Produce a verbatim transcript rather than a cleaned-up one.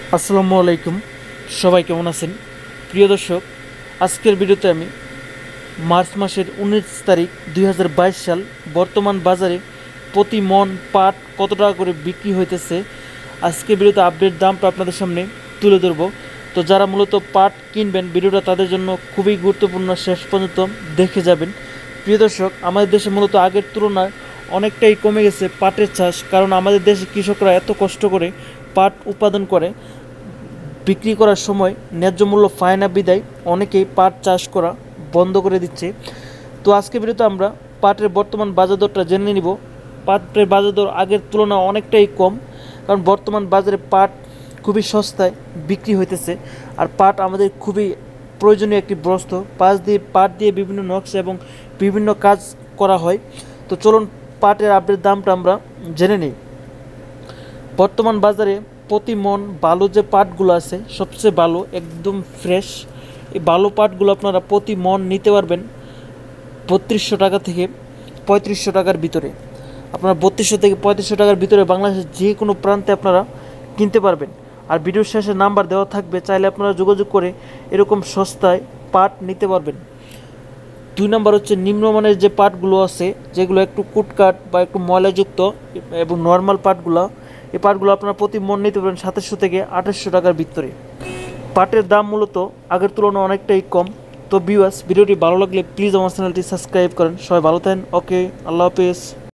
আসসালামু আলাইকুম, সবাই কেমন আছেন? প্রিয় দর্শক, আজকের ভিডিওতে আমি মার্চ মাসের উনিশ তারিখ দুই হাজার বাইশ সাল বর্তমান বাজারে প্রতি মন পাট কত টাকা করে বিক্রি হইতেছে আজকের ভিডিওতে আপডেট দামটা আপনাদের সামনে তুলে ধরবো। তো যারা মূলত পাট কিনবেন, ভিডিওটা তাদের জন্য খুবই গুরুত্বপূর্ণ, শেষ পর্যন্ত দেখে যাবেন। প্রিয় দর্শক, আমাদের দেশে মূলত আগের তুলনায় অনেকটাই কমে গেছে পাটের চাষ, কারণ আমাদের দেশে কৃষকরা এত কষ্ট করে পাট উৎপাদন করে বিক্রি করার সময় ন্যায্য মূল্য পায় না বিদায় অনেকেই পাট চাষ করা বন্ধ করে দিচ্ছে। তো আজকে ভিডিওতে আমরা পাটের বর্তমান বাজার দরটা জেনে নিব। পাটের বাজার দর আগের তুলনায় অনেকটাই কম, কারণ বর্তমান বাজারে পাট খুবই সস্তায় বিক্রি হইতেছে। আর পাট আমাদের খুবই প্রয়োজনীয় একটি বস্ত্র। পাট দিয়ে পাট দিয়ে বিভিন্ন নকশা এবং বিভিন্ন কাজ করা হয়। তো চলুন পাটের আপডেট দামটা আমরা জেনে নিই। বর্তমান বাজারে প্রতি মন ভালো যে পাটগুলো আছে, সবচেয়ে ভালো একদম ফ্রেশ এই ভালো পাটগুলো আপনারা প্রতি মন নিতে পারবেন বত্রিশশো টাকা থেকে পঁয়ত্রিশশো টাকার ভিতরে। আপনারা বত্রিশশো থেকে পঁয়ত্রিশশো টাকার ভিতরে বাংলাদেশের যে কোনো প্রান্তে আপনারা কিনতে পারবেন। আর ভিডিওর শেষে নাম্বার দেওয়া থাকবে, চাইলে আপনারা যোগাযোগ করে এরকম সস্তায় পাট নিতে পারবেন। দুই নম্বর হচ্ছে নিম্নমানের যে পাটগুলো আছে, যেগুলো একটু কুটকাট বা একটু ময়লাযুক্ত এবং নর্মাল পাটগুলো, এই পাটগুলো আপনারা প্রতি মন নিতে পারবেন সাতাশশো থেকে আঠাশশো টাকার ভিতরে। পাটের দাম মূলত আগের তুলনায় অনেকটাই কম। তো ভিউয়ার্স, ভিডিওটি ভালো লাগলে প্লিজ আমার চ্যানেলটি সাবস্ক্রাইব করেন। সবাই ভালো থাকেন। ওকে, আল্লাহ হাফেজ।